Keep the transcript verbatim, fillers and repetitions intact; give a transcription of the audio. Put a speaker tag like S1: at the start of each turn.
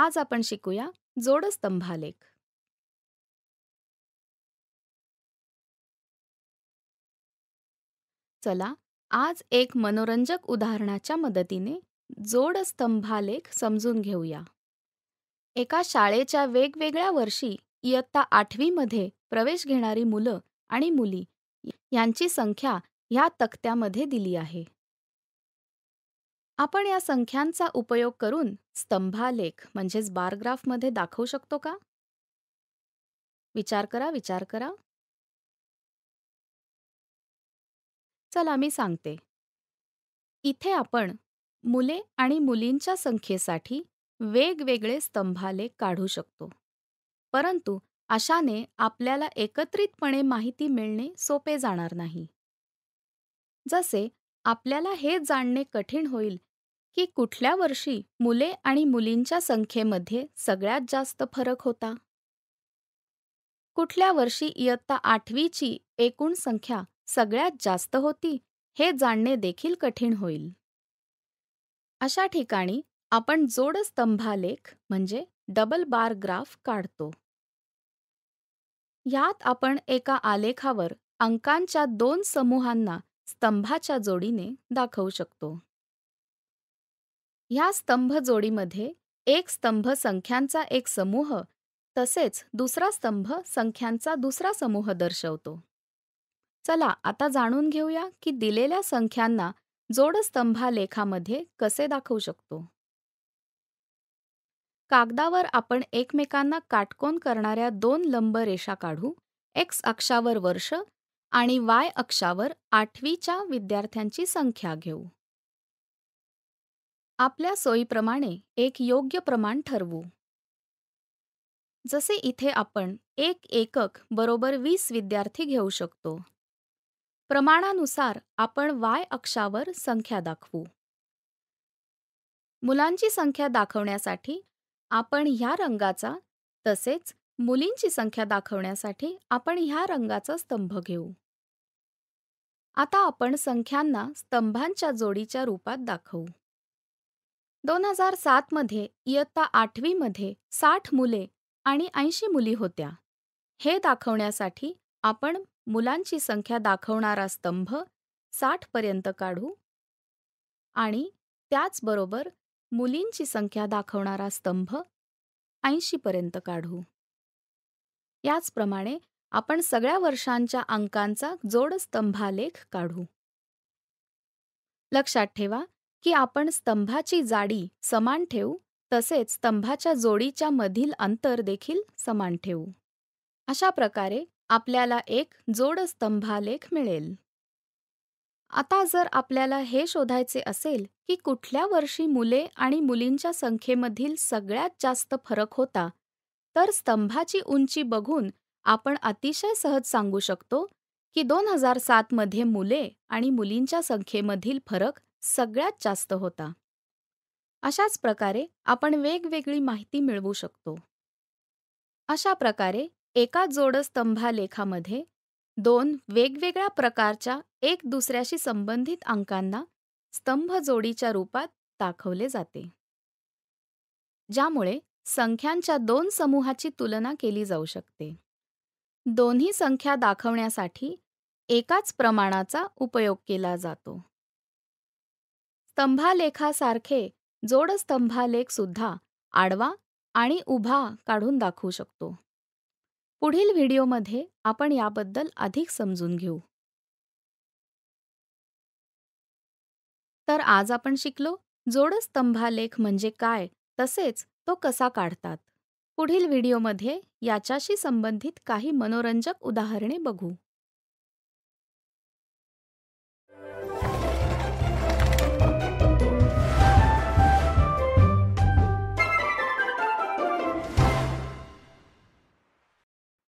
S1: आज आपण शिकूया जोडस्तंभालेख. चला आज एक मनोरंजक उदाहरणाच्या मदतीने जोडस्तंभालेख समजून घेऊया. एका शाळेच्या वेगवेगळ्या वर्षी इयत्ता आठवी मध्ये प्रवेश घेणारी मुलं आणि मुली यांची संख्या ह्या तक्त्यामध्ये दिली आहे. आपण या संख्यांचा उपयोग करून स्तंभालेख म्हणजेच बारग्राफमध्ये दाखवू शकतो का? विचार करा विचार करा. चला मी सांगते. इथे आपण मुले आणि मुलींच्या संख्येसाठी वेगवेगळे स्तंभालेख काढू शकतो. परंतु अशाने आपल्याला एकत्रितपणे माहिती मिळणे सोपे जाणार नाही. जसे आपल्याला हे जाणणे कठीण होईल की कुठल्या वर्षी मुले आणि मुलींच्या संख्येमध्ये सगळ्यात जास्त फरक होता. कुठल्या वर्षी इयत्ता आठवीची एकूण संख्या सगळ्यात जास्त होती हे जाणणे देखील कठीण होईल. अशा ठिकाणी आपण जोडस्तंभालेख म्हणजे डबल बार ग्राफ काढतो. यात आपण एका आलेखावर अंकांच्या दोन समूहांना स्तंभाच्या जोडीने दाखवू शकतो. ह्या स्तंभ जोडीमध्ये एक स्तंभ संख्यांचा एक समूह तसेच दुसरा स्तंभ संख्यांचा दुसरा समूह दर्शवतो. चला आता जाणून घेऊया की दिलेल्या संख्यांना जोडस्तंभालेखामध्ये कसे दाखवू शकतो. कागदावर आपण एकमेकांना काटकोन करणाऱ्या दोन लंब रेषा काढू. एक्स अक्षावर वर्ष आणि वाय अक्षावर आठवीच्या विद्यार्थ्यांची संख्या घेऊ. आपल्या सोयीप्रमाणे एक योग्य प्रमाण ठरवू. जसे इथे आपण एक एकक बरोबर वीस विद्यार्थी घेऊ शकतो. प्रमाणानुसार आपण वाय अक्षावर संख्या दाखवू. मुलांची संख्या दाखवण्यासाठी आपण ह्या रंगाचा तसेच मुलींची संख्या दाखवण्यासाठी आपण ह्या रंगाचा स्तंभ घेऊ. आता आपण संख्यांना स्तंभांच्या जोडीच्या रूपात दाखवू. दोन हजार सात मध्ये इयत्ता आठवी मध्ये साठ मुले आणि ऐंशी मुली होत्या. हे दाखवण्यासाठी आपण मुलांची संख्या दाखवणारा स्तंभ साठ पर्यंत काढू आणि त्याचबरोबर मुलींची संख्या दाखवणारा स्तंभ ऐंशी पर्यंत काढू. याचप्रमाणे आपण सगळ्या वर्षांच्या अंकांचा जोडस्तंभालेख काढू. लक्षात ठेवा की आपण स्तंभाची जाडी समान ठेवू तसेच स्तंभाच्या जोडीच्या मधील अंतर देखील समान ठेवू. अशा प्रकारे आपल्याला एक जोडस्तंभालेख मिळेल. आता जर आपल्याला हे शोधायचे असेल की कुठल्या वर्षी मुले आणि मुलींच्या संख्येमधील सगळ्यात जास्त फरक होता, तर स्तंभाची उंची बघून आपण अतिशय सहज सांगू शकतो की दोन हजार सात मध्ये मुले आणि मुलींच्या संख्येमधील फरक सगळ्यात जास्त होता. अशाच प्रकारे आपण वेगवेगळी माहिती मिळवू शकतो. अशा प्रकारे एका जोडस्तंभालेखामध्ये दोन वेगवेगळ्या प्रकारच्या एक दुसऱ्याशी संबंधित अंकांना स्तंभ जोडीच्या रूपात दाखवले जाते, ज्यामुळे संख्यांच्या दोन समूहाची तुलना केली जाऊ शकते. दोन्ही संख्या दाखवण्यासाठी एकाच प्रमाणाचा उपयोग केला जातो. स्तंभालेखासारखे जोडस्तंभालेख सुद्धा आडवा आणि उभा काढून दाखवू शकतो. पुढील व्हिडिओमध्ये आपण याबद्दल अधिक समजून घेऊ. तर आज आपण शिकलो जोडस्तंभालेख म्हणजे काय तसेच तो कसा काढतात. पुढील व्हिडिओमध्ये याच्याशी संबंधित काही मनोरंजक उदाहरणे बघू.